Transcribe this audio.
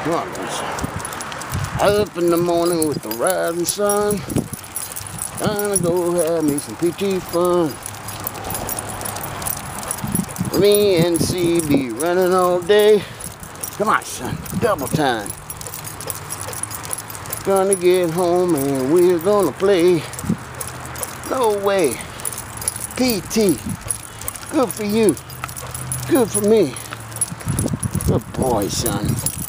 Come on, son. Up in the morning with the rising sun. Gonna go have me some PT fun. Me and CB running all day. Come on, son. Double time. Gonna get home and we're gonna play. No way. PT. Good for you. Good for me. Good boy, son.